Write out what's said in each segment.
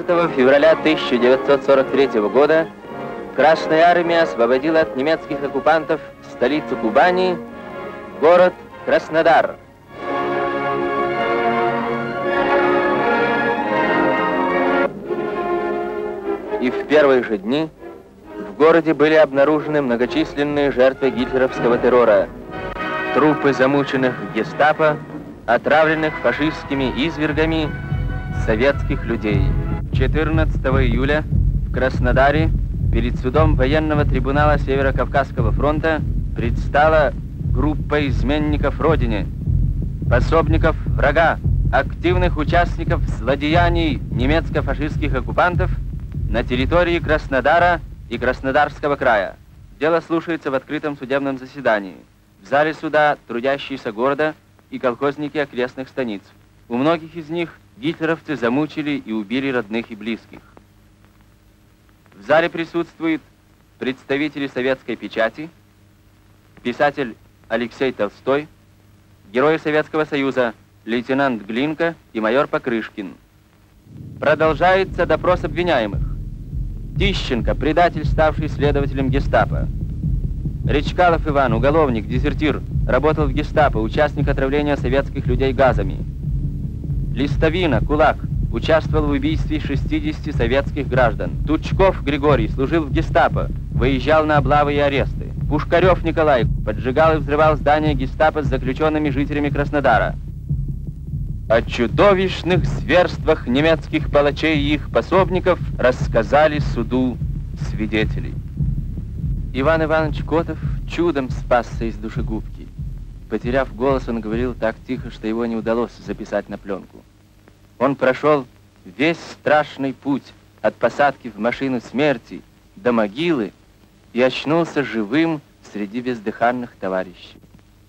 февраля 1943 года Красная Армия освободила от немецких оккупантов столицу Кубани, город Краснодар. И в первые же дни в городе были обнаружены многочисленные жертвы гитлеровского террора. Трупы замученных гестапо, отравленных фашистскими извергами советских людей. 14 июля в Краснодаре перед судом военного трибунала Северо-Кавказского фронта предстала группа изменников Родине, пособников врага, активных участников злодеяний немецко-фашистских оккупантов на территории Краснодара и Краснодарского края. Дело слушается в открытом судебном заседании. В зале суда трудящиеся города и колхозники окрестных станиц. У многих из них гитлеровцы замучили и убили родных и близких. В зале присутствуют представители советской печати, писатель Алексей Толстой, герои Советского Союза лейтенант Глинка и майор Покрышкин. Продолжается допрос обвиняемых. Тищенко, предатель, ставший следователем гестапо. Речкалов Иван, уголовник, дезертир, работал в гестапо, участник отравления советских людей газами. Листовина, кулак, участвовал в убийстве 60 советских граждан. Тучков Григорий служил в гестапо, выезжал на облавы и аресты. Пушкарев Николай поджигал и взрывал здание гестапо с заключенными жителями Краснодара. О чудовищных зверствах немецких палачей и их пособников рассказали суду свидетели. Иван Иванович Котов чудом спасся из душегубки. Потеряв голос, он говорил так тихо, что его не удалось записать на пленку. Он прошел весь страшный путь от посадки в машину смерти до могилы и очнулся живым среди бездыханных товарищей.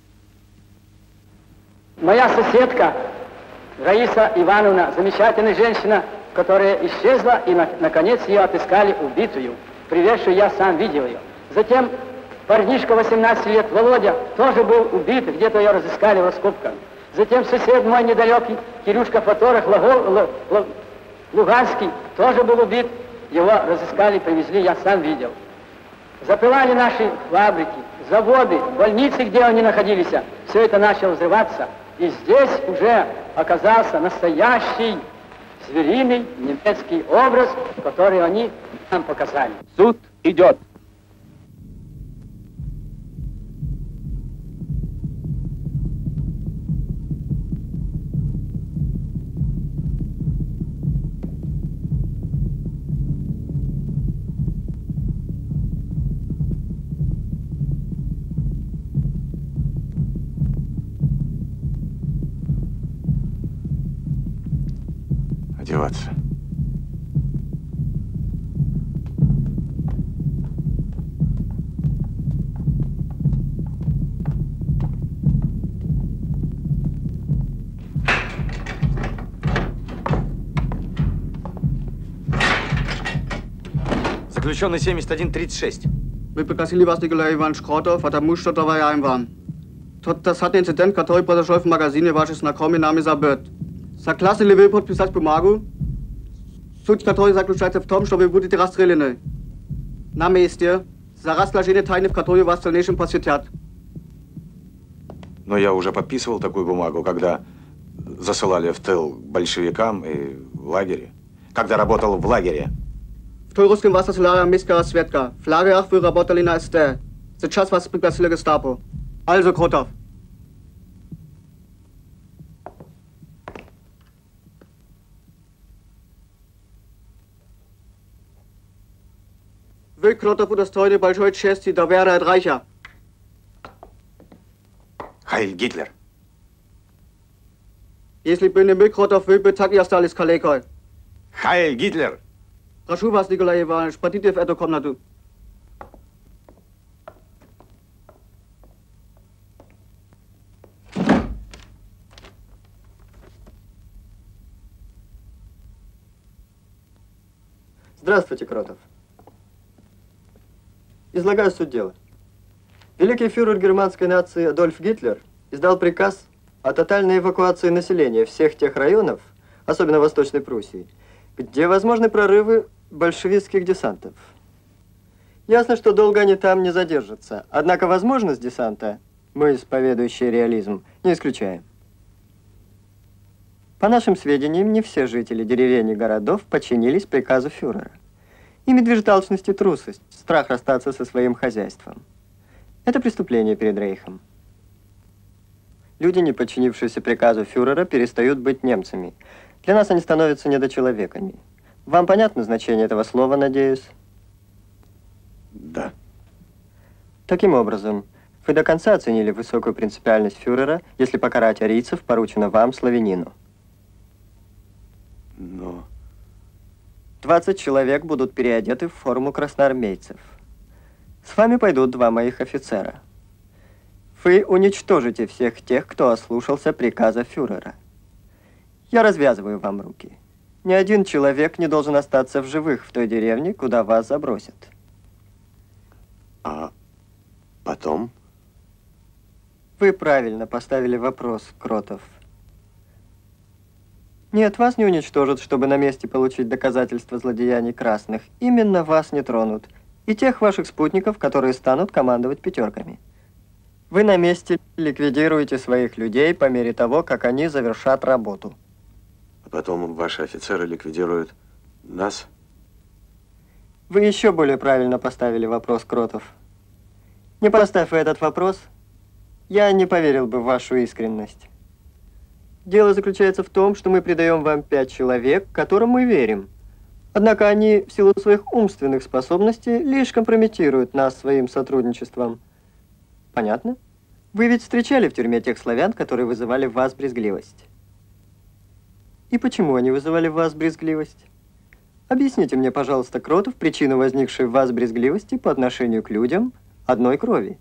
Моя соседка Раиса Ивановна, замечательная женщина, которая исчезла, и наконец ее отыскали убитую. Привезшую я сам видел ее. Затем парнишка 18 лет, Володя, тоже был убит, где-то ее разыскали в раскопках. Затем сосед мой недалекий, Кирюшка Фаторах, Луганский, тоже был убит. Его разыскали, привезли, я сам видел. Запылали наши фабрики, заводы, больницы, где они находились. Все это начало взрываться. И здесь уже оказался настоящий звериный немецкий образ, который они нам показали. Суд идет. Одеваться. Заключенный 7136. Вы пригласили вас, Николай Иванович Кротов, потому что товарищ вам. Тот hat инцидент, который произошел в магазине вашей знакомой, нами забыт. Согласны вы подписать бумагу, суть которой заключается в том, что вы будете расстреляны. На месте, за разглашение тайны, в которой вас в дальнейшем посвятят. Но я уже подписывал такую бумагу, когда засылали в тыл большевикам и в лагере. Когда работал в лагере. В той русском вас засылали мистера Светка. В лагерях вы работали на СТ. Сейчас вас пригласили гестапо. Also, Кротов. Вы, Кротов, удостоены большой чести, доверия от Рейха. Хайль Гитлер. Если бы не мы, Кротов, вы бы так и остались калекой. Хайль Гитлер. Прошу вас, Николай Иванович, пойдите в эту комнату. Здравствуйте, Кротов. Излагаю суть дела. Великий фюрер германской нации Адольф Гитлер издал приказ о тотальной эвакуации населения всех тех районов, особенно Восточной Пруссии, где возможны прорывы большевистских десантов. Ясно, что долго они там не задержатся, однако возможность десанта, мы, исповедующие реализм, не исключаем. По нашим сведениям, не все жители деревень и городов подчинились приказу фюрера. Ими движет алчность и трусость, страх расстаться со своим хозяйством. Это преступление перед Рейхом. Люди, не подчинившиеся приказу фюрера, перестают быть немцами. Для нас они становятся недочеловеками. Вам понятно значение этого слова, надеюсь? Да. Таким образом, вы до конца оценили высокую принципиальность фюрера, если покарать арийцев поручено вам, славянину. Но... 20 человек будут переодеты в форму красноармейцев. С вами пойдут 2 моих офицера. Вы уничтожите всех тех, кто ослушался приказа фюрера. Я развязываю вам руки. Ни один человек не должен остаться в живых в той деревне, куда вас забросят. А потом? Вы правильно поставили вопрос, Кротов. Нет, вас не уничтожат, чтобы на месте получить доказательства злодеяний красных. Именно вас не тронут. И тех ваших спутников, которые станут командовать пятерками. Вы на месте ликвидируете своих людей по мере того, как они завершат работу. А потом ваши офицеры ликвидируют нас? Вы еще более правильно поставили вопрос, Кротов. Не поставив этот вопрос, я не поверил бы в вашу искренность. Дело заключается в том, что мы придаем вам 5 человек, которым мы верим. Однако они, в силу своих умственных способностей, лишь компрометируют нас своим сотрудничеством. Понятно? Вы ведь встречали в тюрьме тех славян, которые вызывали в вас брезгливость. И почему они вызывали в вас брезгливость? Объясните мне, пожалуйста, Кротов, причину возникшей в вас брезгливости по отношению к людям одной крови.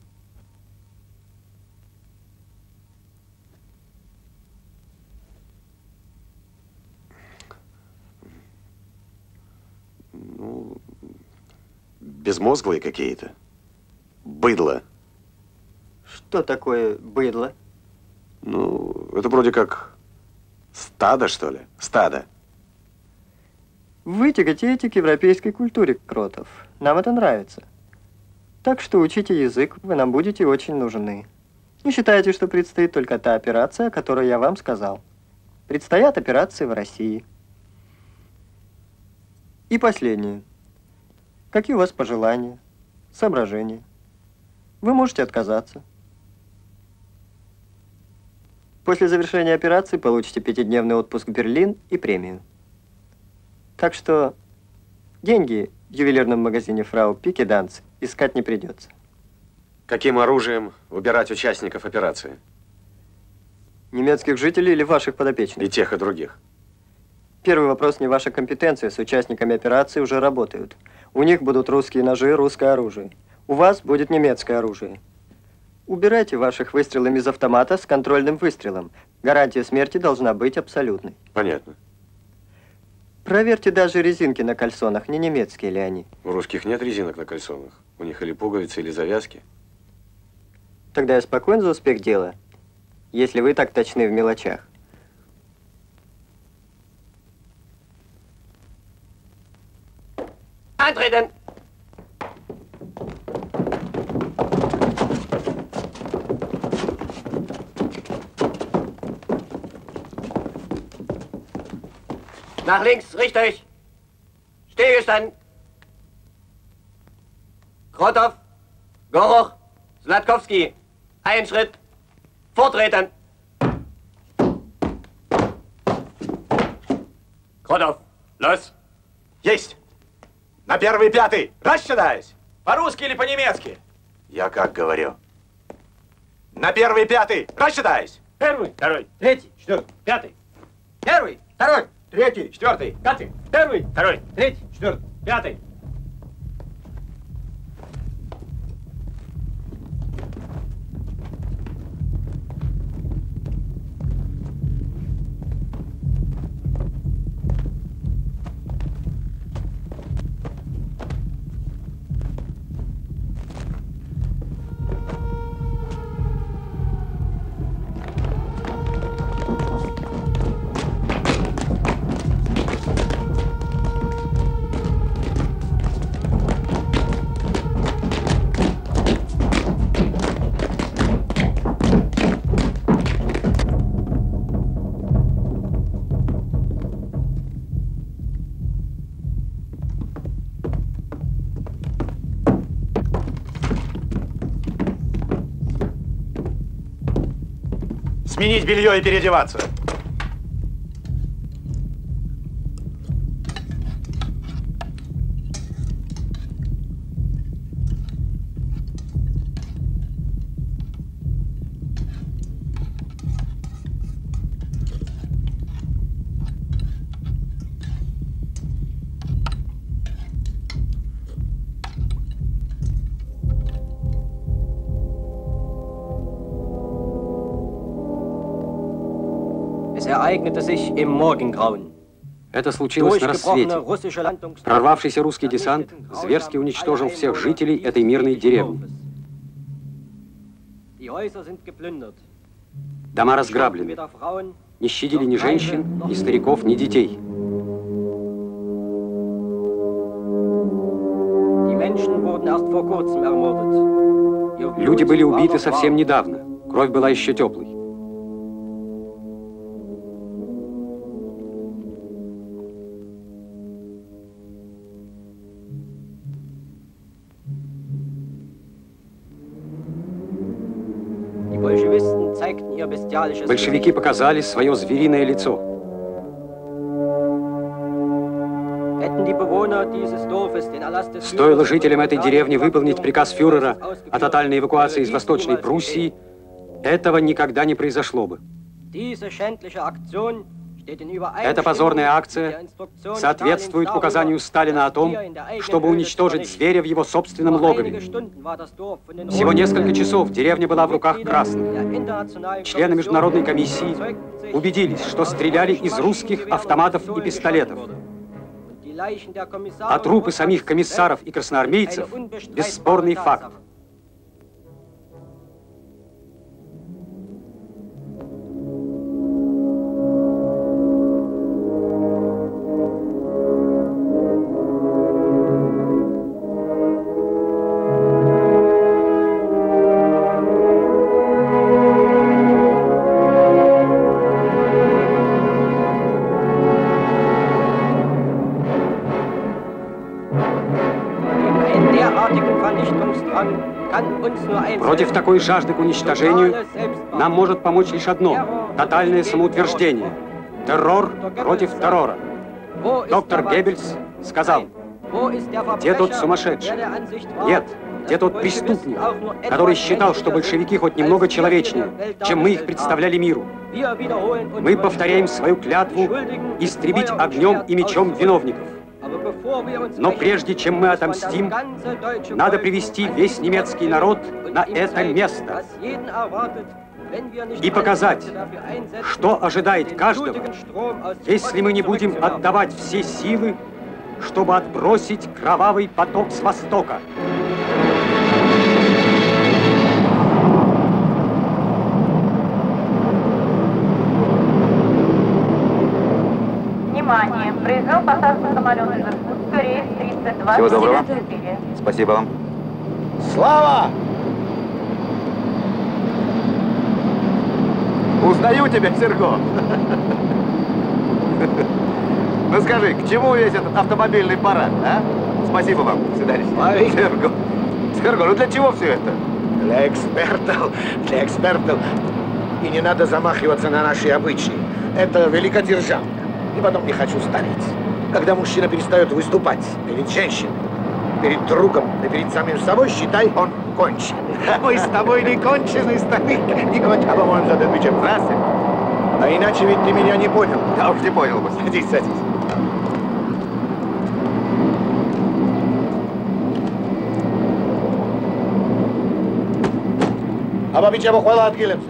Ну, безмозглые какие-то. Быдло. Что такое быдло? Ну, это вроде как стадо, что ли? Стадо. Вы тяготеете к европейской культуре, Кротов. Нам это нравится. Так что учите язык, вы нам будете очень нужны. Не считайте, что предстоит только та операция, о которой я вам сказал. Предстоят операции в России. И последнее. Какие у вас пожелания, соображения? Вы можете отказаться. После завершения операции получите 5-дневный отпуск в Берлин и премию. Так что деньги в ювелирном магазине фрау Пикеданц искать не придется. Каким оружием выбирать участников операции? Немецких жителей или ваших подопечных? И тех, и других. Первый вопрос не ваша компетенция. С участниками операции уже работают. У них будут русские ножи, русское оружие. У вас будет немецкое оружие. Убирайте ваших выстрелами из автомата с контрольным выстрелом. Гарантия смерти должна быть абсолютной. Понятно. Проверьте даже резинки на кальсонах, не немецкие ли они. У русских нет резинок на кальсонах. У них или пуговицы, или завязки. Тогда я спокоен за успех дела, если вы так точны в мелочах. Eintreten! Nach links, richtig. Stillgestanden. Krotov, Goroch, Zlatkowski. Ein Schritt. Vortreten. Krotov, los. Есть! На 1-й и 5-й! Рассчитаюсь! По-русски или по-немецки? Я как говорю? На 1-й и 5-й! Рассчитаюсь! 1, 2, 3, 4, 5. 1, 2, 3, 4, 5. 1, 2, 3, 4, 5. Сменить белье и переодеваться. Это случилось на рассвете. Прорвавшийся русский десант зверски уничтожил всех жителей этой мирной деревни. Дома разграблены. Не щадили ни женщин, ни стариков, ни детей. Люди были убиты совсем недавно. Кровь была еще теплой. Большевики показали свое звериное лицо. Стоило жителям этой деревни выполнить приказ фюрера о тотальной эвакуации из Восточной Пруссии, этого никогда не произошло бы. Эта позорная акция соответствует указанию Сталина о том, чтобы уничтожить зверя в его собственном логове. Всего несколько часов деревня была в руках красных. Члены международной комиссии убедились, что стреляли из русских автоматов и пистолетов. А трупы самих комиссаров и красноармейцев – бесспорный факт. Против такой жажды к уничтожению нам может помочь лишь одно – тотальное самоутверждение. Террор против террора. Доктор Геббельс сказал: где тот сумасшедший? Нет, где тот преступник, который считал, что большевики хоть немного человечнее, чем мы их представляли миру. Мы повторяем свою клятву истребить огнем и мечом виновников. Но прежде чем мы отомстим, надо привести весь немецкий народ на это место и показать, что ожидает каждого, если мы не будем отдавать все силы, чтобы отбросить кровавый поток с востока. Внимание! Произвел посадку самолета из Иркутска, рейс 32. Всего доброго. Спасибо вам. Слава! Узнаю тебя, Серго. Ну скажи, к чему весь этот автомобильный парад, а? Спасибо вам, до свидания. Серго, ну для чего все это? Для экспертов. И не надо замахиваться на наши обычаи. Это великодержавно. И потом не хочу стареть. Когда мужчина перестает выступать перед женщиной, перед другом и перед самим собой, считай, он кончен. Мы с тобой не конченый, старик. Не кончен, а по-моему, за отвечаем фразы. А иначе ведь ты меня не понял. Я уж не понял бы. Садись, садись. Aber bitte aber хвала от Гилемса.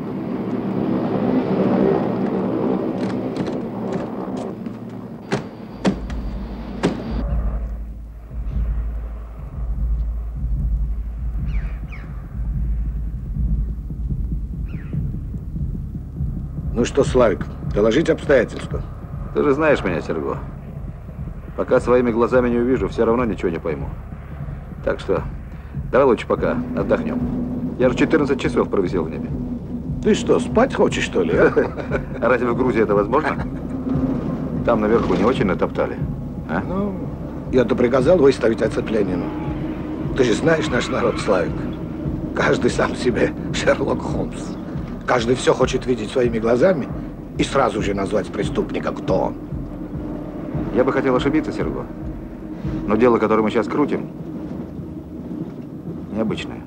Ну что, Славик, доложить обстоятельства? Ты же знаешь меня, Серго. Пока своими глазами не увижу, все равно ничего не пойму. Так что давай лучше пока отдохнем. Я же 14 часов провисел в небе. Ты что, спать хочешь, что ли? А разве в Грузии это возможно? Там наверху не очень натоптали. А? Ну, я-то приказал выставить оцепление. Ты же знаешь наш народ, Славик. Каждый сам себе Шерлок Холмс. Каждый все хочет видеть своими глазами и сразу же назвать преступника, кто он. Я бы хотел ошибиться, Серго. Но дело, которое мы сейчас крутим, необычное.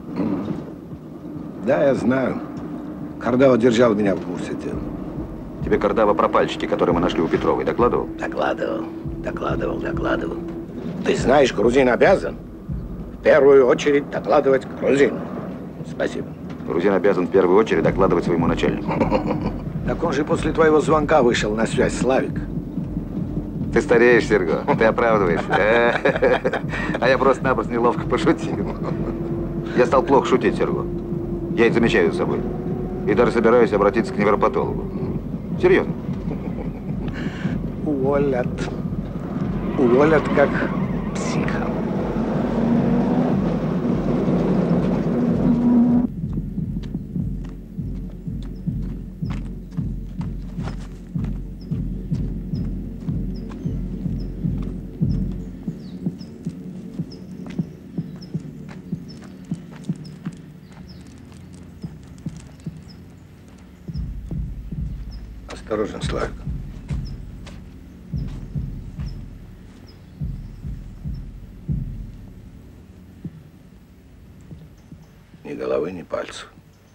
Да, я знаю. Кардава держал меня в курсе дела. Тебе Кардава про пальчики, которые мы нашли у Петровой, докладывал? Докладывал. Ты знаешь, грузин обязан в первую очередь докладывать грузину. Спасибо. Грузин обязан в первую очередь докладывать своему начальнику. Так он же после твоего звонка вышел на связь, Славик. Ты стареешь, Серго, ты оправдываешь. А я просто-напросто неловко пошутил. Я стал плохо шутить, Серго. Я это замечаю за собой. И даже собираюсь обратиться к невропатологу. Серьезно. Уволят. Уволят как психа. Осторожен, Славик. Ни головы, ни пальцев.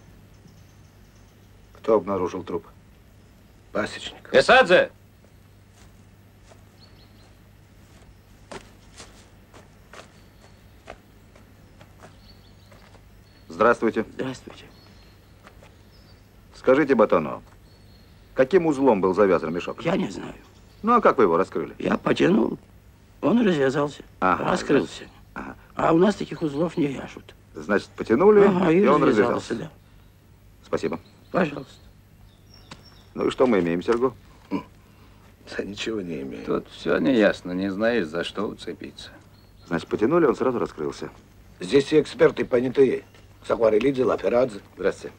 Кто обнаружил труп? Пасечник. Эсадзе! Здравствуйте. Здравствуйте. Скажите, Батону, каким узлом был завязан мешок? Я не знаю. Ну, а как вы его раскрыли? Я потянул, он развязался, раскрылся. Ага. А у нас таких узлов не вяжут. Значит, потянули, и он развязался. Да. Спасибо. Пожалуйста. Ну и что мы имеем, Серго? Да ничего не имею. Тут все неясно, не знаешь, за что уцепиться. Значит, потянули, он сразу раскрылся. Здесь и эксперты понятые. Сахварелидзе, Лаперадзе. Здравствуйте.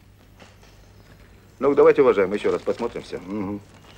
Ну, давайте, уважаемые, еще раз посмотрим все. Угу.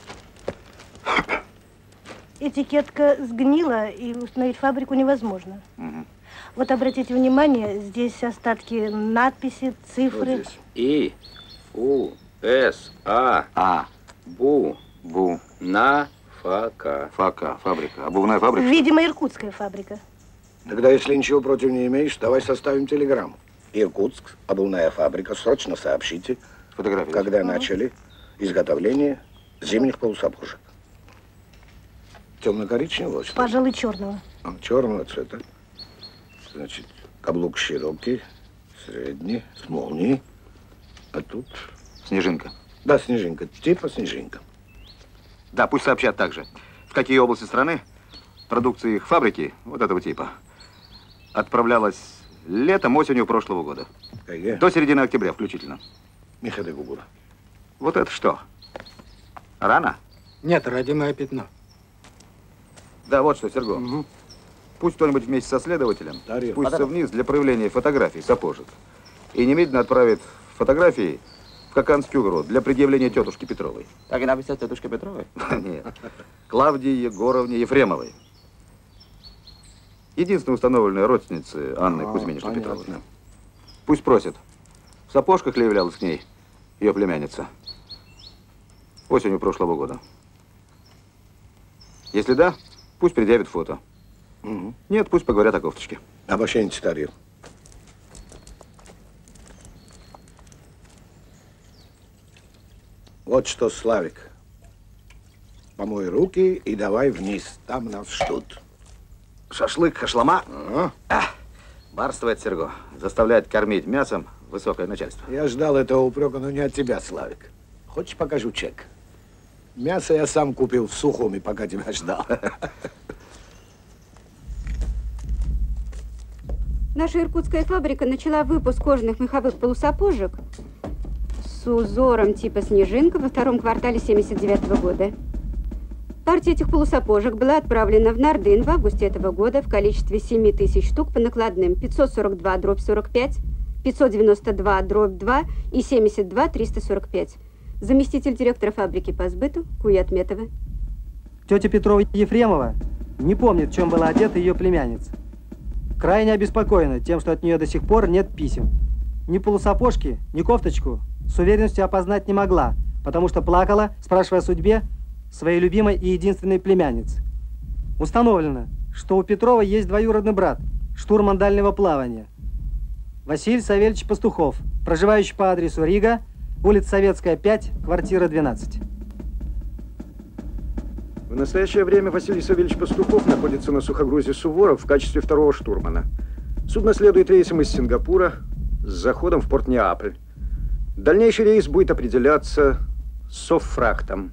Этикетка сгнила, и установить фабрику невозможно. Угу. Вот обратите внимание, здесь остатки надписи, цифры. Вот здесь. И, У, С, А, Бу, на, Фака. Фака, фабрика. Обувная фабрика? Видимо, иркутская фабрика. Тогда, если ничего против не имеешь, давай составим телеграмму. Иркутск, обувная фабрика, срочно сообщите, фотографии, когда начали изготовление зимних полусапожек. Темно-коричневого цвета? Пожалуй, черного. Черного цвета. Значит, каблук широкий, средний, с молнией. А тут... Снежинка. Да, снежинка. Типа снежинка. Да, пусть сообщат также, в какие области страны продукция их фабрики, вот этого типа, отправлялась летом, осенью прошлого года. До середины октября включительно. Михаил Гугура. Вот это что? Рана? Нет, родимое пятно. Да, вот что, Серго. Угу. Пусть кто-нибудь вместе со следователем спустится вниз для проявления фотографий сапожек. И немедленно отправит фотографии в Коканский угрот для предъявления тетушке Петровой. Так и написать тетушке Петровой? Нет. Клавдии Егоровне Ефремовой. Единственная установленная родственница Анны Кузьминишны Петровой. Пусть просит. В сапожках ли являлась к ней ее племянница? Осенью прошлого года. Если да, пусть предъявит фото. Угу. Нет, пусть поговорят о кофточке. Обо не старил. Вот что, Славик. Помой руки и давай вниз. Там нас ждут. Шашлык, хашлама. Барствует Серго. Заставляет кормить мясом высокое начальство. Я ждал этого упрека, но не от тебя, Славик. Хочешь, покажу чек? Мясо я сам купил в Сухуми, пока тебя ждал. Наша иркутская фабрика начала выпуск кожаных меховых полусапожек с узором типа снежинка во втором квартале 1979 года. Партия этих полусапожек была отправлена в Нардын в августе этого года в количестве 7000 штук по накладным 542/45, 592/2 и 72/345. Заместитель директора фабрики по сбыту Куятметова. Тетя Петрова Ефремова не помнит, в чем была одета ее племянница. Крайне обеспокоена тем, что от нее до сих пор нет писем. Ни полусапожки, ни кофточку с уверенностью опознать не могла, потому что плакала, спрашивая о судьбе своей любимой и единственной племянницы. Установлено, что у Петрова есть двоюродный брат, штурман дальнего плавания, Василий Савельевич Пастухов, проживающий по адресу Рига, улица Советская, 5, квартира 12. В настоящее время Василий Савельевич Пастухов находится на сухогрузе «Суворов» в качестве второго штурмана. Судно следует рейсом из Сингапура с заходом в порт Неаполь. Дальнейший рейс будет определяться совфрахтом.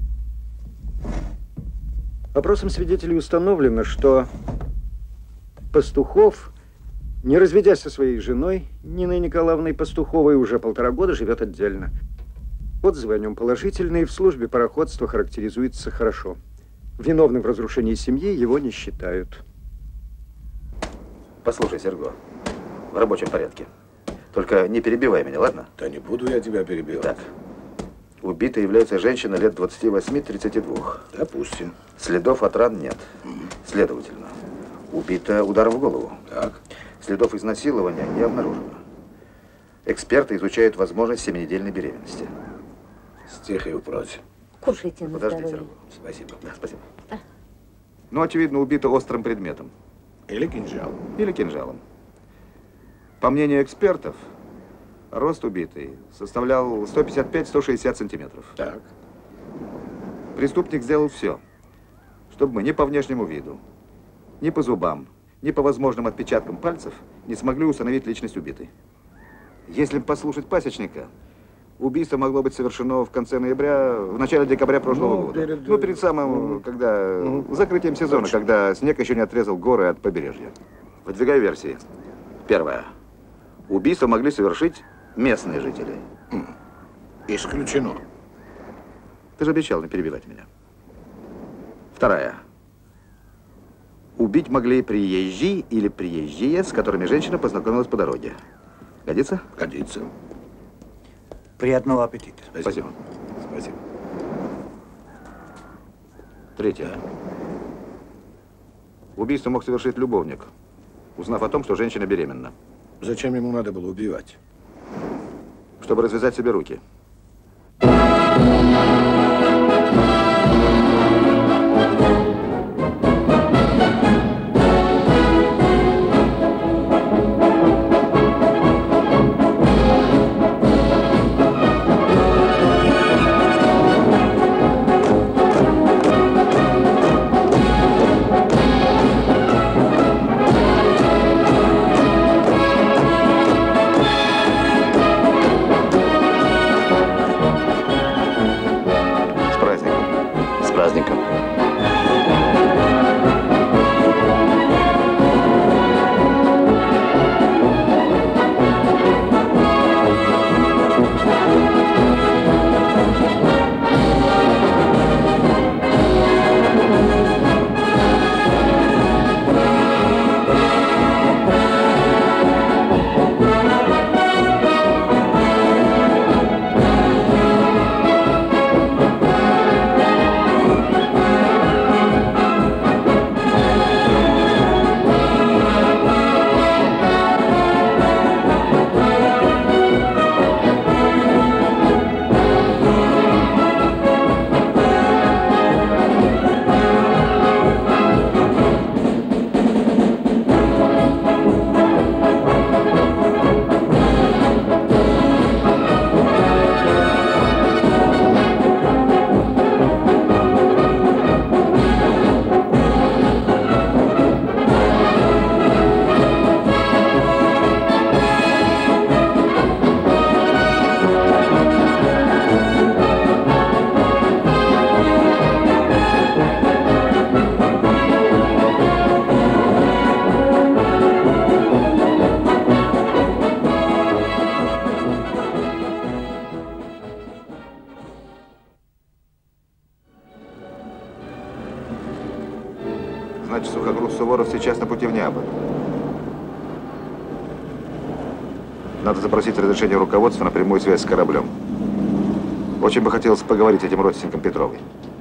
Опросом свидетелей установлено, что Пастухов, не разведясь со своей женой, Ниной Николаевной Пастуховой, уже 1,5 года живет отдельно. Отзывы о нем положительные, в службе пароходства характеризуется хорошо. Виновным в разрушении семьи его не считают. Послушай, Серго, в рабочем порядке. Только не перебивай меня, ладно? Да не буду я тебя перебивать. Так. Убитой является женщина лет 28-32. Допустим. Следов от ран нет. Следовательно, убита ударом в голову. Так. Следов изнасилования не обнаружено. Эксперты изучают возможность 7-недельной беременности. С тихой прочь. Кушайте на Подожди, здоровье. Серго. Спасибо. Да, спасибо. Ну, очевидно, убита острым предметом. Или кинжалом. Или кинжалом. По мнению экспертов, рост убитой составлял 155-160 сантиметров. Так. Преступник сделал все, чтобы мы ни по внешнему виду, ни по зубам, ни по возможным отпечаткам пальцев не смогли установить личность убитой. Если послушать пасечника, убийство могло быть совершено в конце ноября, в начале декабря прошлого года. Перед самым, закрытием сезона, когда снег еще не отрезал горы от побережья. Выдвигаю версии. Первая. Убийство могли совершить местные жители. Исключено. Ты же обещал не перебивать меня. Вторая. Убить могли приезжие или приезжие, с которыми женщина познакомилась по дороге. Годится? Годится. Приятного аппетита. Спасибо. Спасибо. Третье. Убийство мог совершить любовник, узнав о том, что женщина беременна. Зачем ему надо было убивать? Чтобы развязать себе руки. Значит, сухогруз Суворов сейчас на пути в Неаполь. Надо запросить разрешение руководства на прямую связь с кораблем. Очень бы хотелось поговорить с этим родственником Петровой.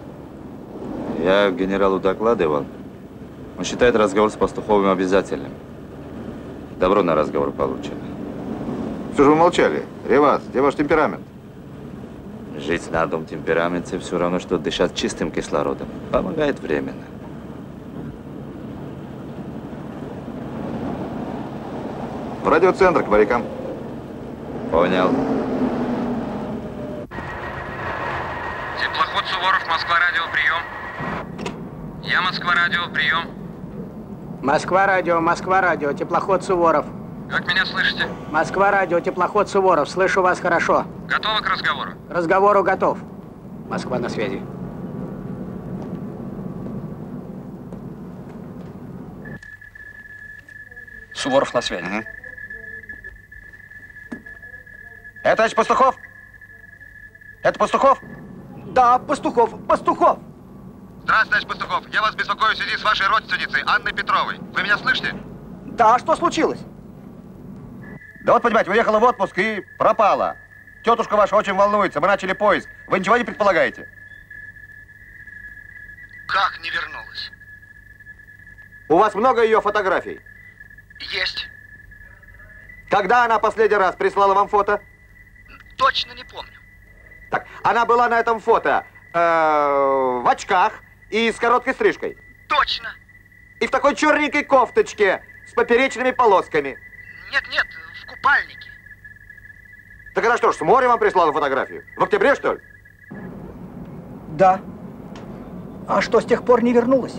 Я генералу докладывал. Он считает разговор с Пастуховым обязательным. Добро на разговор получено. Что же вы молчали? Ревас, где ваш темперамент? Жить на одном темпераменте все равно, что дышать чистым кислородом. Помогает временно. В радиоцентр к морякам. Понял. Теплоход Суворов, Москва-радио, прием. Я Москва-радио, прием. Москва-радио, теплоход Суворов. Как меня слышите? Москва-радио, теплоход Суворов. Слышу вас хорошо. Готовы к разговору? Разговору готов. Москва на связи. Суворов на связи. Это товарищ Пастухов? Это Пастухов? Да, Пастухов. Здравствуйте, товарищ Пастухов. Я вас беспокою в связи с вашей родственницей Анной Петровой. Вы меня слышите? Да, что случилось? Да вот, понимаете, уехала в отпуск и пропала. Тетушка ваша очень волнуется. Мы начали поиск. Вы ничего не предполагаете? Как не вернулась? У вас много ее фотографий? Есть. Когда она последний раз прислала вам фото? Точно не помню. Так, она была на этом фото в очках и с короткой стрижкой. Точно. И в такой черненькой кофточке с поперечными полосками. Нет, в купальнике. Так она что ж, с моря вам прислала фотографию? В октябре, что ли? Да. А что, с тех пор не вернулась?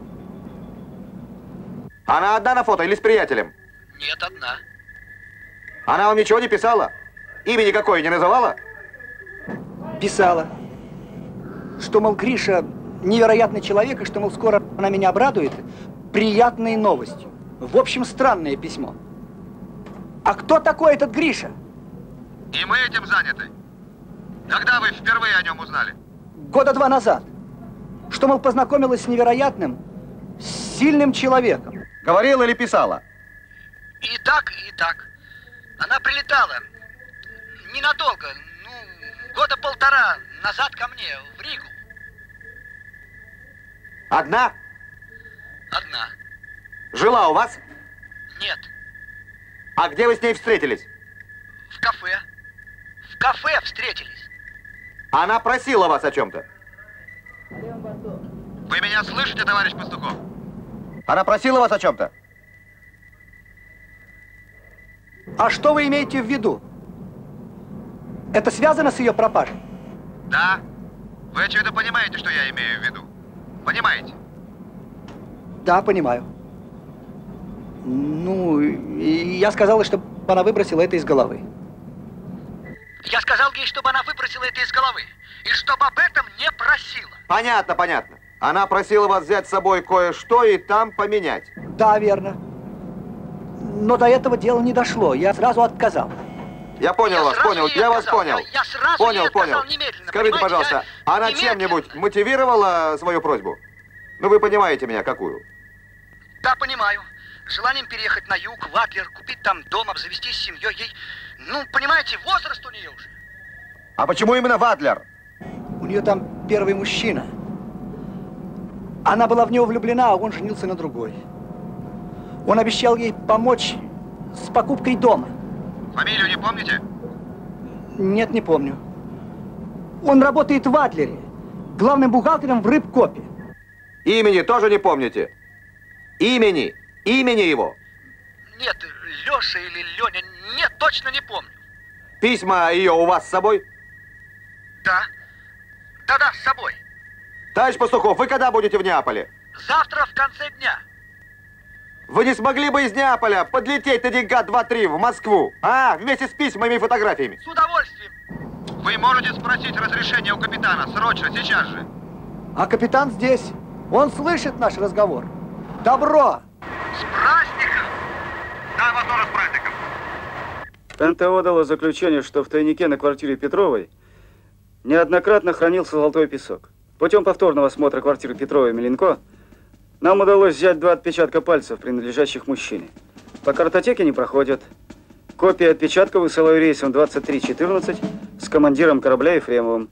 Она одна на фото или с приятелем? Нет, одна. Она вам ничего не писала? Имени какое не называла? Писала. Что, мол, Гриша невероятный человек, и что, мол, скоро она меня обрадует приятной новостью. В общем, странное письмо. А кто такой этот Гриша? И мы этим заняты. Когда вы впервые о нем узнали? Года 2 назад. Что, мол, познакомилась с невероятным, сильным человеком. Говорила или писала? И так, и так. Она прилетала. Ненадолго. Года 1,5 назад ко мне, в Ригу. Одна? Одна. Жила у вас? Нет. А где вы с ней встретились? В кафе. В кафе встретились. Она просила вас о чем-то? Вы меня слышите, товарищ Пастухов? Она просила вас о чем-то? А что вы имеете в виду? Это связано с ее пропажей? Да. Вы, очевидно, понимаете, что я имею в виду. Понимаете? Да, понимаю. Ну, я сказала, чтобы она выбросила это из головы. Я сказал ей, чтобы она выбросила это из головы. И чтобы об этом не просила. Понятно, понятно. Она просила вас взять с собой кое-что и там поменять. Да, верно. Но до этого дела не дошло. Я сразу отказал. Я понял вас, понял. Я вас понял. Я сразу понял. Немедленно. Скажите, пожалуйста, она чем-нибудь мотивировала свою просьбу? Ну, вы понимаете меня, какую? Да, понимаю. Желанием переехать на юг, в Адлер, купить там дом, обзавестись семьей. Ей, ну, понимаете, возраст у нее уже. А почему именно в Адлер? У нее там первый мужчина. Она была в него влюблена, а он женился на другой. Он обещал ей помочь с покупкой дома. Фамилию не помните? Нет, не помню. Он работает в Адлере, главным бухгалтером в Рыбкопе. Имени тоже не помните? Имени его? Нет, Леша или Леня, нет, точно не помню. Письма ее у вас с собой? Да. Да-да, с собой. Товарищ Пастухов, вы когда будете в Неаполе? Завтра в конце дня. Вы не смогли бы из Неаполя подлететь на денька 2-3 в Москву? А, вместе с письмами и фотографиями? С удовольствием. Вы можете спросить разрешение у капитана, срочно, сейчас же. А капитан здесь. Он слышит наш разговор. Добро! С праздником! Да, вас тоже с праздником. НТО дало заключение, что в тайнике на квартире Петровой неоднократно хранился золотой песок. Путем повторного осмотра квартиры Петровой и Меленко нам удалось взять 2 отпечатка пальцев, принадлежащих мужчине. По картотеке не проходят. Копии отпечатков высылаю рейсом 2314 с командиром корабля Ефремовым.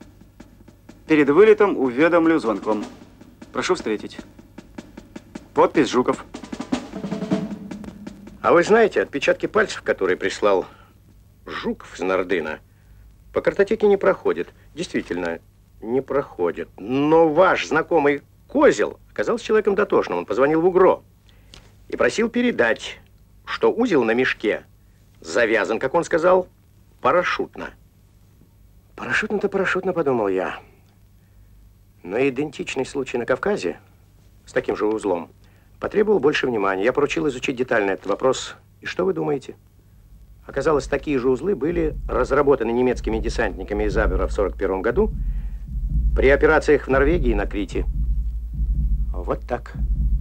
Перед вылетом уведомлю звонком. Прошу встретить. Подпись Жуков. А вы знаете, отпечатки пальцев, которые прислал Жуков из Нардына по картотеке не проходит. Действительно, не проходит. Но ваш знакомый Козел оказался человеком дотошным. Он позвонил в УГРО и просил передать, что узел на мешке завязан, как он сказал, парашютно. Парашютно-то парашютно, подумал я. Но идентичный случай на Кавказе с таким же узлом потребовал больше внимания. Я поручил изучить детально этот вопрос. И что вы думаете? Оказалось, такие же узлы были разработаны немецкими десантниками из Абвера в 1941 году при операциях в Норвегии и на Крите. Вот так.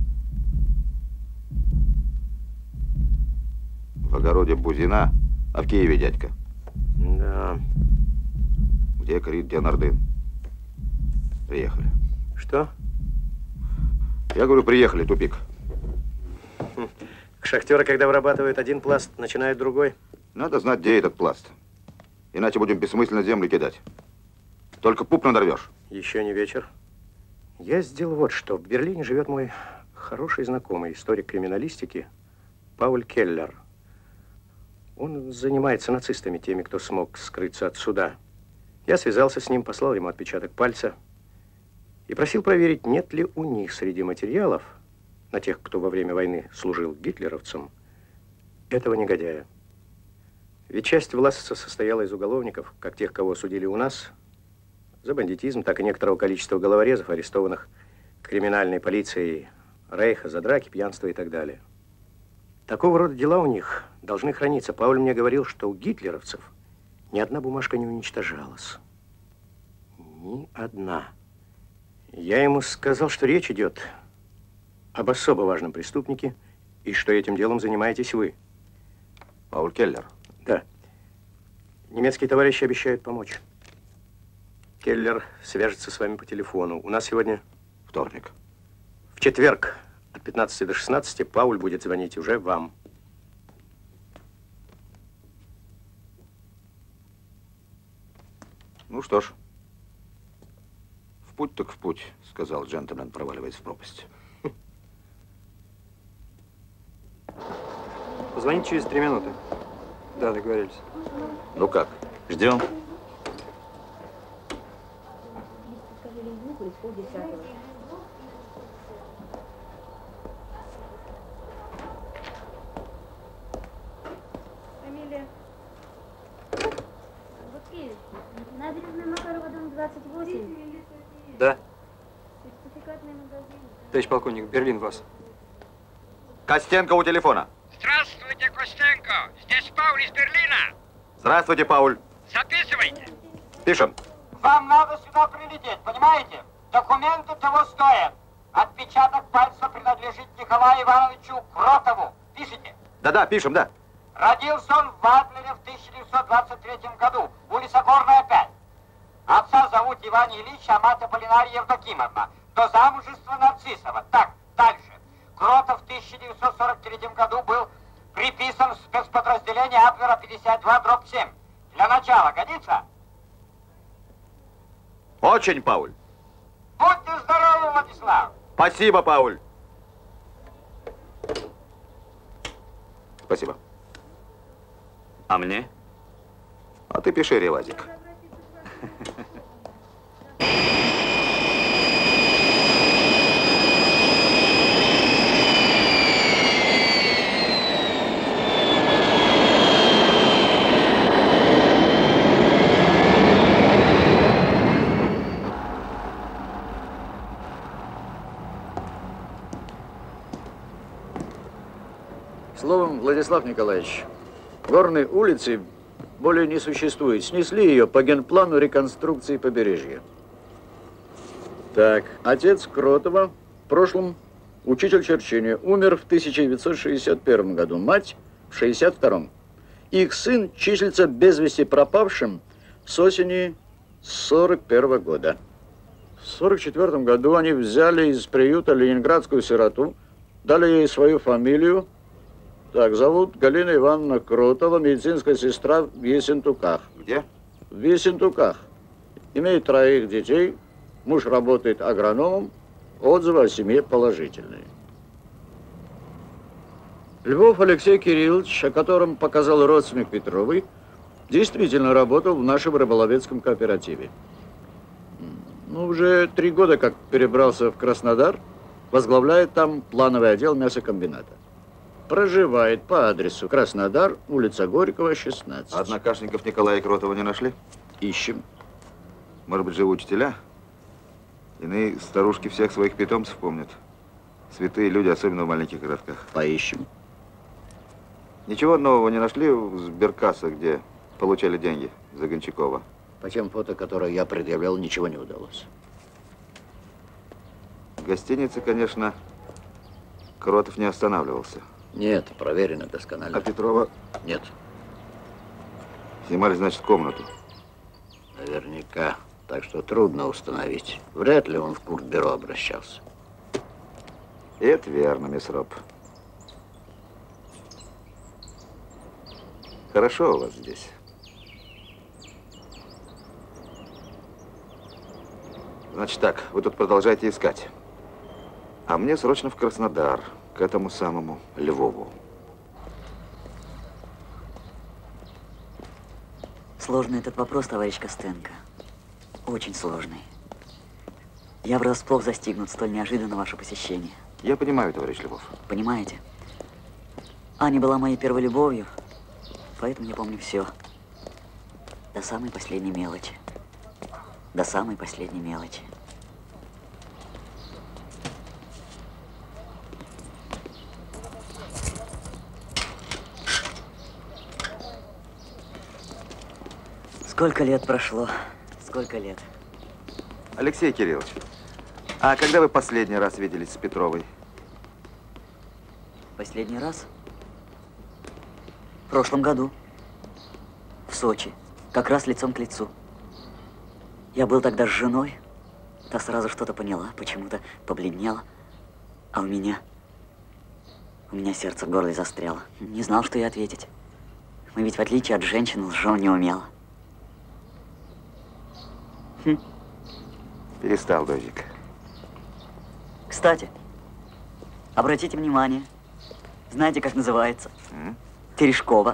В огороде Бузина, а в Киеве дядька. Да. Где Крит, где Нардын? Приехали. Что? Я говорю, приехали, тупик. Шахтеры, когда вырабатывают один пласт, начинают другой. Надо знать, где этот пласт. Иначе будем бессмысленно землю кидать. Только пуп надорвешь. Еще не вечер. Я сделал вот что. В Берлине живет мой хороший знакомый, историк криминалистики, Пауль Келлер. Он занимается нацистами, теми, кто смог скрыться от суда. Я связался с ним, послал ему отпечаток пальца и просил проверить, нет ли у них среди материалов на тех, кто во время войны служил гитлеровцам, этого негодяя. Ведь часть власти состояла из уголовников, как тех, кого судили у нас за бандитизм, так и некоторого количества головорезов, арестованных криминальной полицией Рейха за драки, пьянство и так далее. Такого рода дела у них должны храниться. Пауль мне говорил, что у гитлеровцев ни одна бумажка не уничтожалась. Ни одна. Я ему сказал, что речь идет об особо важном преступнике и что этим делом занимаетесь вы. Пауль Келлер? Да. Немецкие товарищи обещают помочь. Келлер свяжется с вами по телефону. У нас сегодня вторник. В четверг от 15 до 16 Пауль будет звонить уже вам. Ну что ж, в путь так в путь, сказал джентльмен, проваливаясь в пропасть. Позвоните через 3 минуты. Да, договорились. Ну как, ждем? Фамилия? Буткевич. Набережная Макарова, дом 28. Да. Сертификатный магазин. Товарищ полковник, Берлин вас. Костенко у телефона. Здравствуйте, Костенко. Здесь Пауль из Берлина. Здравствуйте, Пауль. Записывайте. Пишем. Вам надо сюда прилететь, понимаете? Документы того стоят. Отпечаток пальца принадлежит Николаю Ивановичу Кротову. Пишите? Да-да, пишем, да. Родился он в Адлере в 1923 году. Улица Горная, 5. Отца зовут Иван Ильич, а мать Аполлинария Евдокимовна. До замужества Нарциссова. Так, дальше. Кротов в 1943 году был приписан в спецподразделение Абвера 52/7. Для начала годится? Очень, Пауль. Будьте здоровы, Владислав. Спасибо, Пауль. Спасибо. А мне? А ты пиши, Ревазик. Словом, Владислав Николаевич, горной улицы более не существует. Снесли ее по генплану реконструкции побережья. Так, отец Кротова в прошлом учитель черчения, умер в 1961 году, мать в 1962. Их сын числится без вести пропавшим с осени 1941 года. В 1944 году они взяли из приюта ленинградскую сироту, дали ей свою фамилию. Так, зовут Галина Ивановна Кротова, медицинская сестра в Ессентуках. Где? В Ессентуках. Имеет 3 детей, муж работает агрономом, отзывы о семье положительные. Львов Алексей Кириллович, о котором показал родственник Петровой, Действительно работал в нашем рыболовецком кооперативе. Ну, уже 3 года как перебрался в Краснодар, возглавляет там плановый отдел мясокомбината. Проживает по адресу Краснодар, улица Горького, 16. Однокашников Николая Кротова не нашли? Ищем. Может быть, живы учителя? Иные старушки всех своих питомцев помнят. Святые люди, особенно в маленьких городках. Поищем. Ничего нового не нашли в сберкассе, где получали деньги за Гончакова? По тем фото, которые я предъявлял, ничего не удалось. В гостинице, конечно, Кротов не останавливался. Нет, проверено досконально. А Петрова? Нет. Снимали, значит, комнату. Наверняка. Так что трудно установить. Вряд ли он в Куртбюро обращался. Это верно, мисс Роб. Хорошо у вас здесь. Значит так, вы тут продолжаете искать. А мне срочно в Краснодар, к этому самому Львову. Сложный этот вопрос, товарищ Костенко. Очень сложный. Я врасплох застигнут столь неожиданно ваше посещение. Я понимаю, товарищ Львов. Понимаете? Аня была моей первой любовью, поэтому я помню все. До самой последней мелочи. До самой последней мелочи. Сколько лет прошло? Сколько лет? Алексей Кириллович, а когда вы последний раз виделись с Петровой? Последний раз? В прошлом году. В Сочи. Как раз лицом к лицу. Я был тогда с женой. Та сразу что-то поняла, почему-то побледнела. А у меня сердце в горле застряло. Не знал, что ей ответить. Мы ведь, в отличие от женщин, лжем не умела. Перестал, дождик. Кстати, обратите внимание. Знаете, как называется? Терешкова.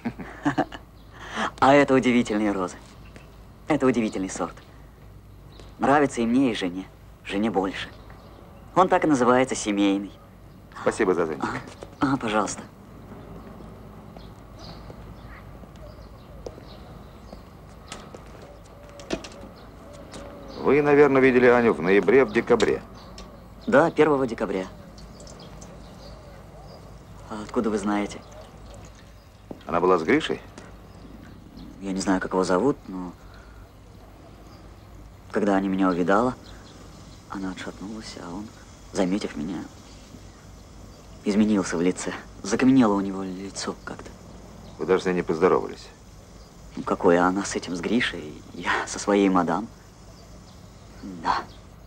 А это удивительные розы. Это удивительный сорт. Нравится и мне, и жене. Жене больше. Он так и называется, семейный. Спасибо за зонтик. Пожалуйста. Вы, наверное, видели Аню в ноябре, в декабре. Да, 1 декабря. А откуда вы знаете? Она была с Гришей? Я не знаю, как его зовут, но когда Аня меня увидала, она отшатнулась, а он, заметив меня, изменился в лице. Закаменело у него лицо как-то. Вы даже с ней не поздоровались? Ну, какое она с этим, с Гришей, я со своей мадам. Да.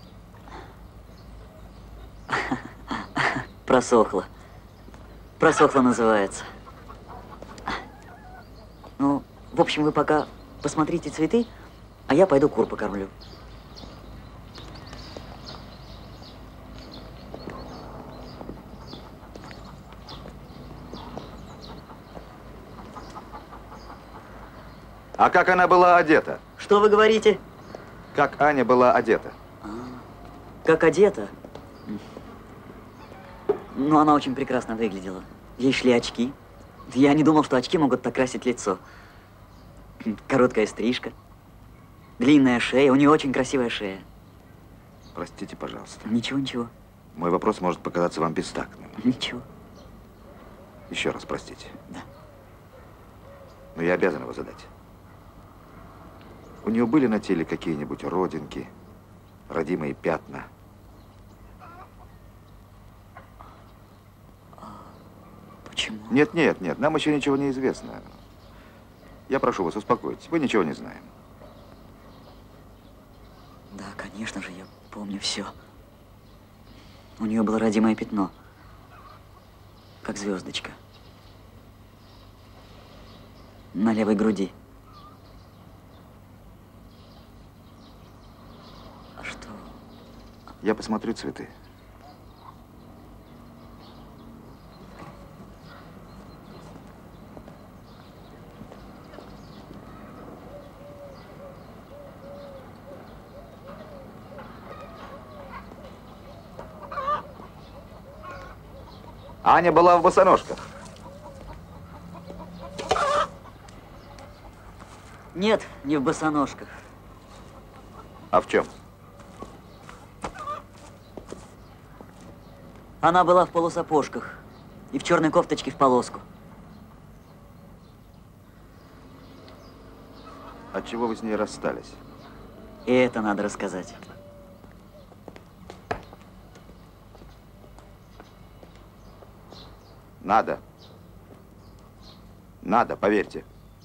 Просохло. Просохло называется. Ну, в общем, вы пока посмотрите цветы, а я пойду кур покормлю. А как она была одета? Что вы говорите? Как Аня была одета? Как одета? Ну, она очень прекрасно выглядела. Ей шли очки. Я не думал, что очки могут так красить лицо. Короткая стрижка, длинная шея. У нее очень красивая шея. Простите, пожалуйста. Ничего, ничего. Мой вопрос может показаться вам бестактным. Ничего. Еще раз простите. Да. Но я обязан его задать. У нее были на теле какие-нибудь родинки, родимые пятна? Почему? Нет, нет, нет, нам еще ничего не известно. Я прошу вас, успокойтесь, мы ничего не знаем. Да, конечно же, я помню все. У нее было родимое пятно, как звездочка, на левой груди. А что? Я посмотрю цветы. Аня была в босоножках. Нет, не в босоножках. А в чем? Она была в полусапожках и в черной кофточке в полоску. Отчего вы с ней расстались? И это надо рассказать. Надо. Надо, поверьте.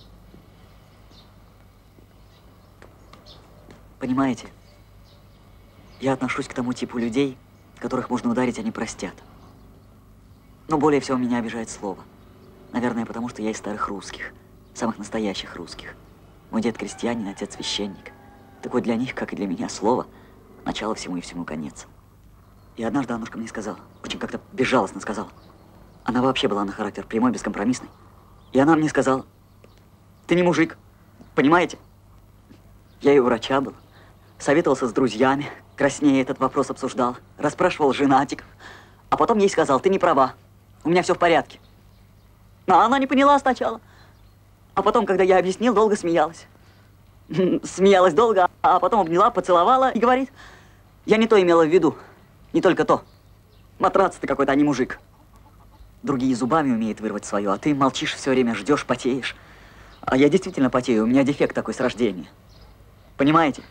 Понимаете, я отношусь к тому типу людей, которых можно ударить, они простят. Но более всего меня обижает слово. Наверное, потому что я из старых русских, самых настоящих русских. Мой дед крестьянин, отец священник. Такое для них, как и для меня, слово – начало всему и всему конец. И однажды Аннушка мне сказала, очень как-то безжалостно сказала. Она вообще была на характер прямой, бескомпромиссный. И она мне сказала: ты не мужик, понимаете? Я и у врача был, советовался с друзьями, краснее этот вопрос обсуждал, расспрашивал женатиков. А потом ей сказал: ты не права, у меня все в порядке. Но она не поняла сначала. А потом, когда я объяснил, долго смеялась. Смеялась долго, а потом обняла, поцеловала и говорит: я не то имела в виду, не только то. Матрац ты какой-то, а не мужик. Другие зубами умеют вырвать свое, а ты молчишь все время, ждешь, потеешь. А я действительно потею, у меня дефект такой с рождения. Понимаете?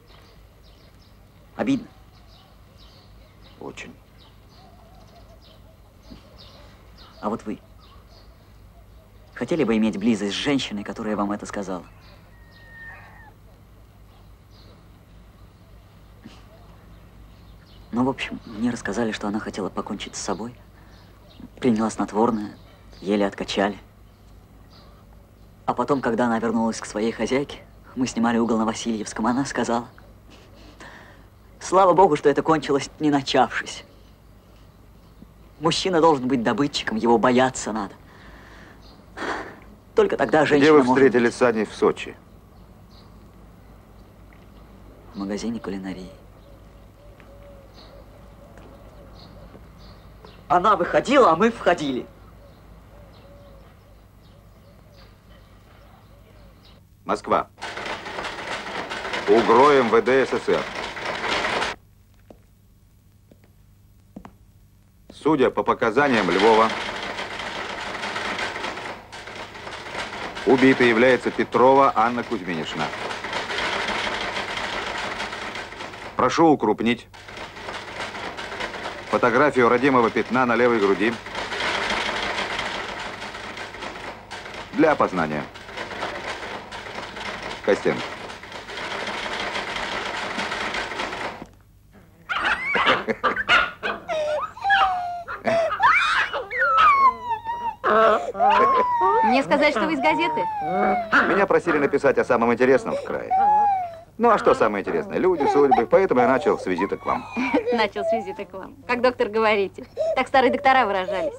Обидно. Очень. А вот вы хотели бы иметь близость с женщиной, которая вам это сказала? Ну, в общем, мне рассказали, что она хотела покончить с собой. Приняла снотворное, еле откачали. А потом, когда она вернулась к своей хозяйке, мы снимали угол на Васильевском, она сказала: слава богу, что это кончилось, не начавшись. Мужчина должен быть добытчиком, его бояться надо. Только тогда женщина Где вы может... встретились с Аней в Сочи? В магазине кулинарии. Она выходила, а мы входили. Москва. УГРО МВД СССР. Судя по показаниям Львова, убитой является Петрова Анна Кузьминишна. Прошу укрупнить фотографию родимого пятна на левой груди для опознания. Костенко. Мне сказать, что вы из газеты? Меня просили написать о самом интересном в крае. Ну а что самое интересное? Люди, судьбы. Поэтому я начал с визита к вам. Начал с визита к вам. Как доктор говорите. Так старые доктора выражались.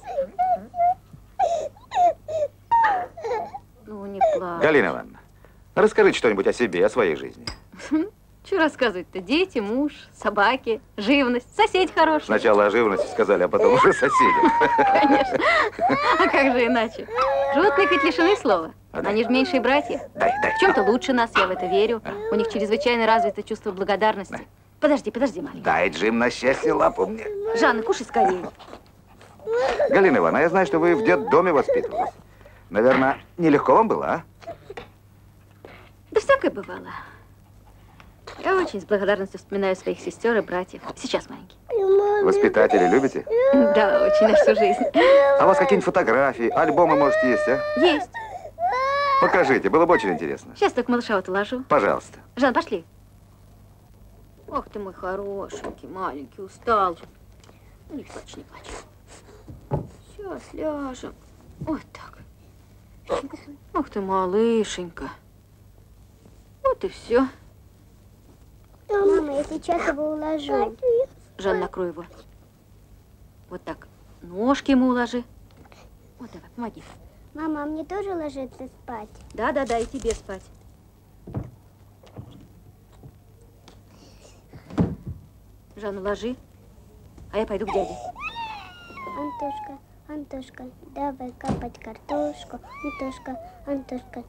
Ну, не плачь. Галина Ивановна, расскажите что-нибудь о себе, о своей жизни. Что рассказывать-то? Дети, муж, собаки, живность, соседи хорошие. Сначала о живности сказали, а потом уже соседи. Конечно. А как же иначе? Животные хоть лишены слова. Они же меньшие братья. В чем-то лучше нас, я в это верю. У них чрезвычайно развито чувство благодарности. Подожди, маленький. Дай, Джим, на счастье лапу мне. Жанна, кушай скорее. Галина Ивановна, я знаю, что вы в детдоме воспитывались. Наверное, нелегко вам было, а? Да всякое бывало. Я очень с благодарностью вспоминаю своих сестер и братьев. Сейчас, маленький. Воспитатели любите? Да, очень, на всю жизнь. А у вас какие-нибудь фотографии, альбомы, может, есть, а? Есть. Покажите, было бы очень интересно. Сейчас только малыша вот уложу. Пожалуйста. Жан, пошли. Ох ты мой хорошенький, маленький, устал. Не плачь, не плачь. Сейчас ляжем. Вот так. Ох ты, малышенька. Вот и все. Мама, я сейчас его уложу. Жан, накрой его. Вот так. Ножки ему уложи. Вот давай, помоги. Мама, а мне тоже ложиться спать? Да, и тебе спать. Жан, уложи. А я пойду к дяде. Антошка, Антошка, давай копать картошку. Антошка, Антошка.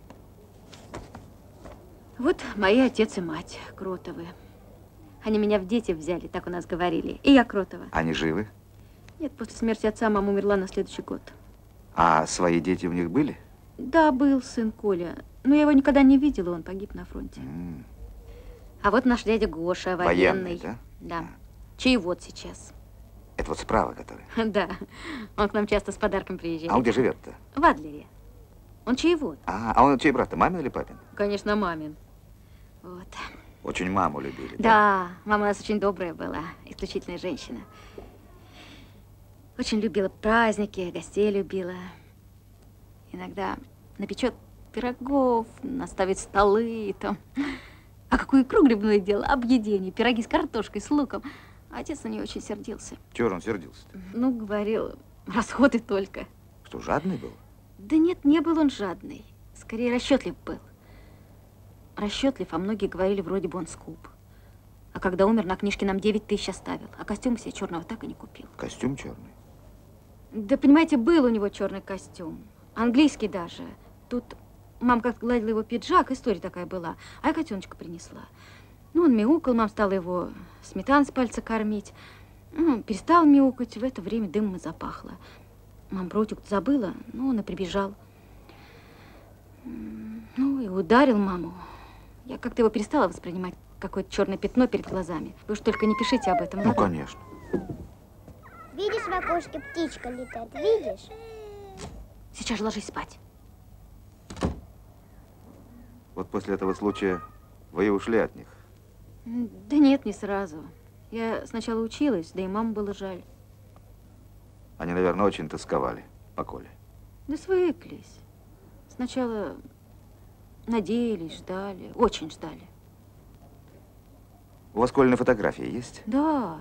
Вот мои отец и мать Кротовы. Они меня в дети взяли, так у нас говорили. И я Кротова. Они живы? Нет, после смерти отца мама умерла на следующий год. А свои дети у них были? Да, был сын Коля. Но я его никогда не видела, он погиб на фронте. А вот наш дядя Гоша, военный. Да? Да. Чаевод сейчас. Это вот справа, который? Да. Он к нам часто с подарком приезжает. А он где живет-то? В Адлере. Он чаевод. А он чей брат-то, мамин или папин? Конечно, мамин. Вот. Очень маму любили. Да, мама у нас очень добрая была, исключительная женщина. Очень любила праздники, гостей любила. Иногда напечет пирогов, наставит столы там. А какую икру грибную делала, объедение, пироги с картошкой, с луком. А отец на нее очень сердился. Чего он сердился-то? Ну, говорил, расходы только. Что, жадный был? Да нет, не был он жадный. Скорее, расчетлив был. Расчетлив, а многие говорили, вроде бы он скуп. А когда умер, на книжке нам 9 тысяч оставил. А костюм себе черного так и не купил. Костюм черный? Да, понимаете, был у него черный костюм. Английский даже. Тут мама как гладила его пиджак, история такая была. А я котеночка принесла. Ну, он мяукал, мама стала его сметаной с пальца кормить. Ну, перестал мяукать, в это время дымом и запахло. Мама про утюг забыла, ну, он и прибежал. Ну, и ударил маму. Я как-то его перестала воспринимать, какое-то черное пятно перед глазами. Вы уж только не пишите об этом, ну, ладно? Конечно. Видишь, в окошке птичка летает, видишь? Сейчас же ложись спать. Вот после этого случая вы и ушли от них? Да нет, не сразу. Я сначала училась, да и маму было жаль. Они, наверное, очень тосковали по Коле. Да свыклись. Сначала надеялись, ждали, очень ждали. У вас Колины фотографии есть? Да.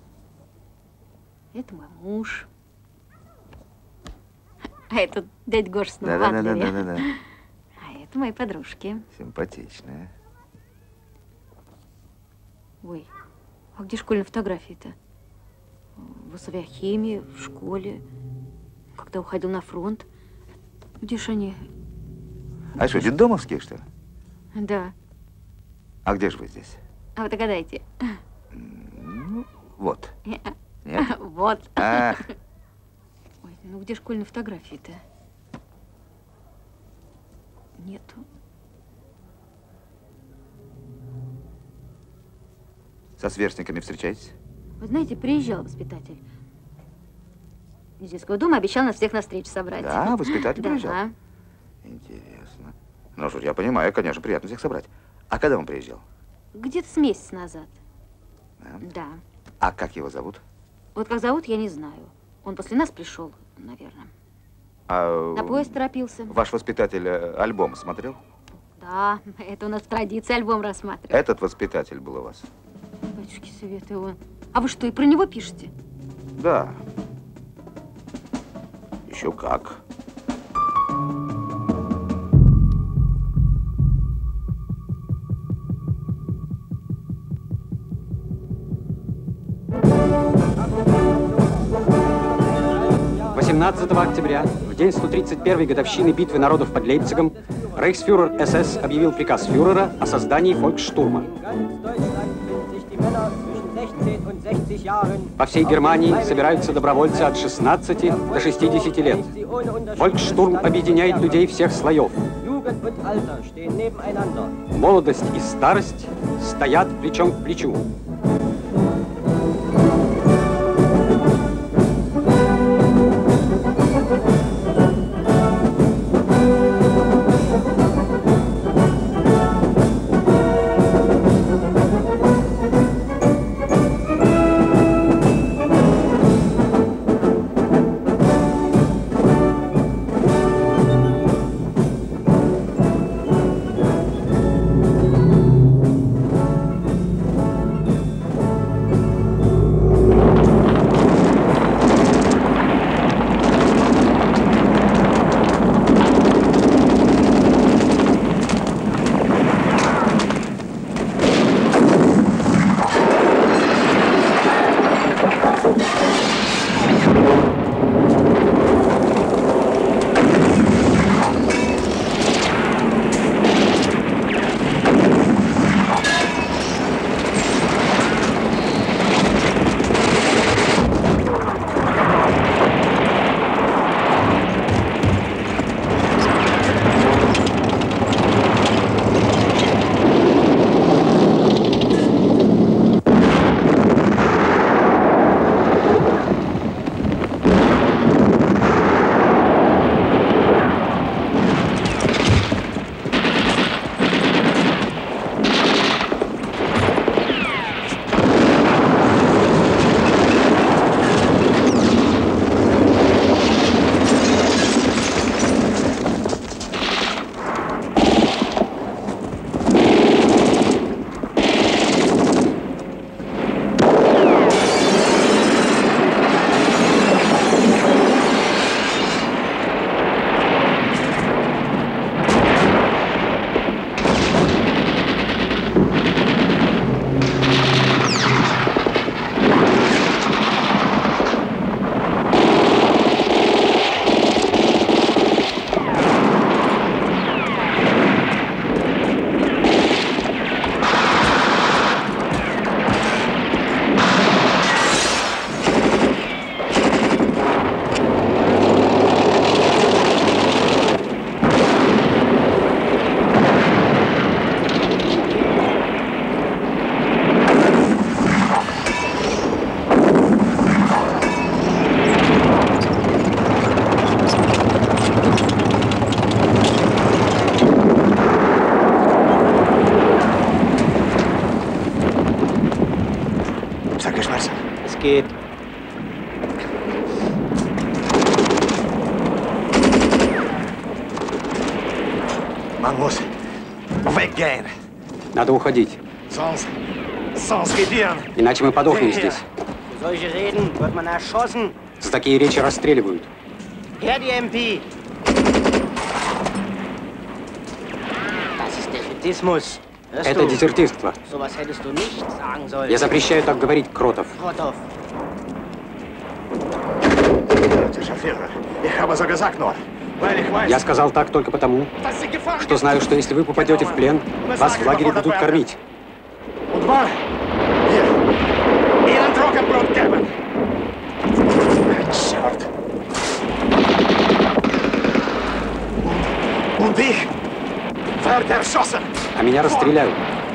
Это мой муж. А это дядя Гоша снова в Адлере. Да. А это мои подружки. Симпатичная. Ой, а где школьные фотографии-то? В Асавиахиме, в школе, когда уходил на фронт. Где ж они? А что, детдомовские, что ли? Да. А где же вы здесь? А вы догадайте. Ну, вот. Нет? Вот. А. Ой, ну где школьные фотографии-то? Нету. Со сверстниками встречаетесь? Вы знаете, приезжал воспитатель из детского дома, обещал нас всех на встречу собрать. Да, воспитатель приезжал? Да. Интересно. Ну что ж, я понимаю, конечно, приятно всех собрать. А когда он приезжал? Где-то с месяца назад. Да. А как его зовут? Вот как зовут, я не знаю. Он после нас пришел, наверное. А На поезд торопился. Ваш воспитатель альбом смотрел? Да, это у нас традиция альбом рассматривать. Этот воспитатель был у вас? Батюшки Советы, он. А вы что, и про него пишете? Да. Еще как. Октября, в день 131-й годовщины битвы народов под Лейпцигом, рейхсфюрер СС объявил приказ фюрера о создании фольксштурма. По всей Германии собираются добровольцы от 16 до 60 лет. Фольксштурм объединяет людей всех слоев. Молодость и старость стоят плечом к плечу. geht. Man muss weggehen. Надо уходить. Sonst gedieren. Иначе мы подохнем здесь. Für solche Reden wird man erschossen. За такие речи расстреливают. Herr die MP. Das ist Defetismus. Это дезертирство. Sowas hättest du nicht sagen sollen. Я запрещаю так говорить, Кротов. Кротов. Я сказал так только потому, что знаю, что если вы попадете в плен, вас в лагере будут кормить. А меня расстреляют.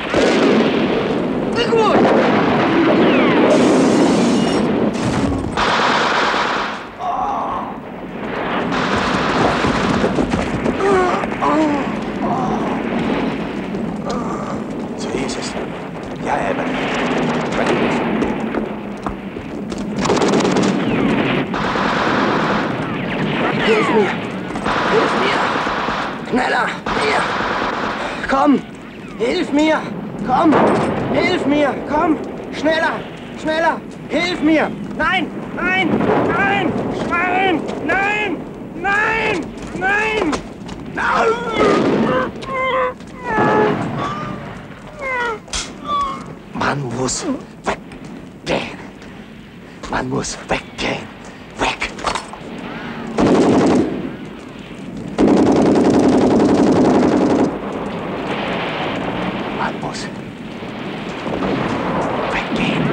Hilf mir! Hilf mir! Schneller! Hier! Komm! Hilf mir! Komm! Hilf mir! Komm! Schneller! Schneller! Hilf mir! Nein! Nein! Nein! Schwein! Nein! Nein! Nein! Man muss weggehen. Man muss weggehen. Weg! Man muss weggehen.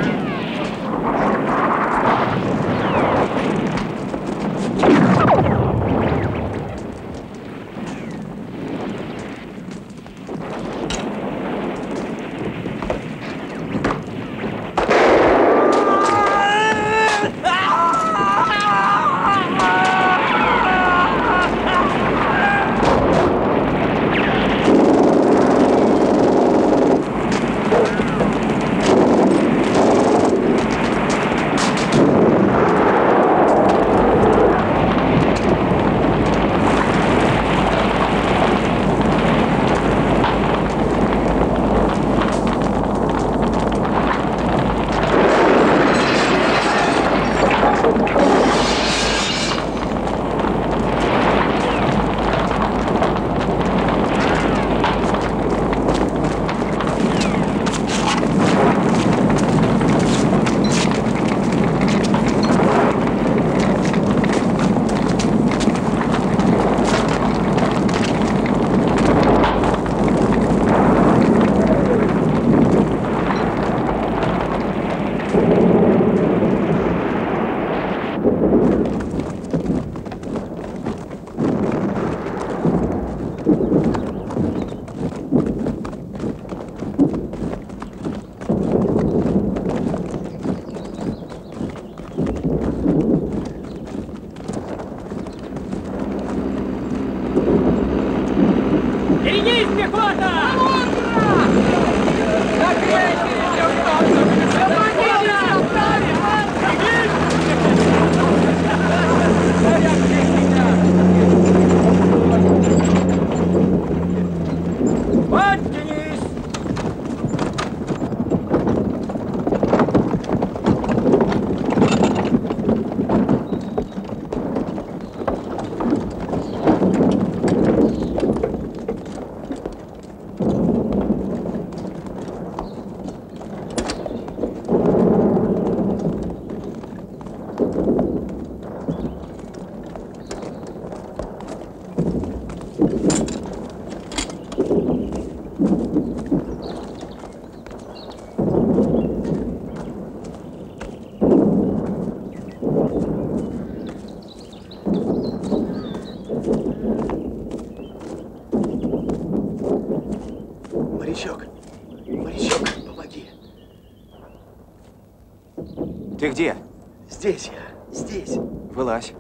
Ты где? Здесь я, здесь. Вылазь.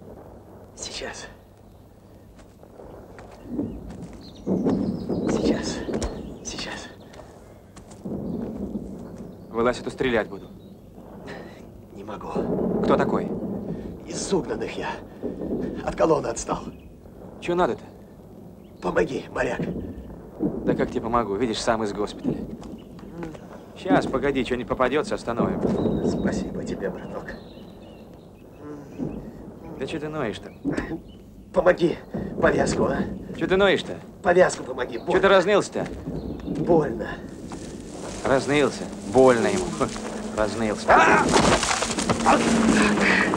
Сейчас. Сейчас. Сейчас. Вылазь, а то стрелять буду. могу. Кто такой? Из угнанных я. От колонны отстал. Чего надо-то? Помоги, моряк. Да как тебе помогу? Видишь, сам из госпиталя. Сейчас, погоди, что-нибудь попадется, остановим. Спасибо тебе, браток. Да что ты ноешь-то? Помоги повязку, а? Что ты ноешь-то? Повязку помоги, больно. Что ты разнылся-то? Больно. Разнылся. Больно ему. Разнылся.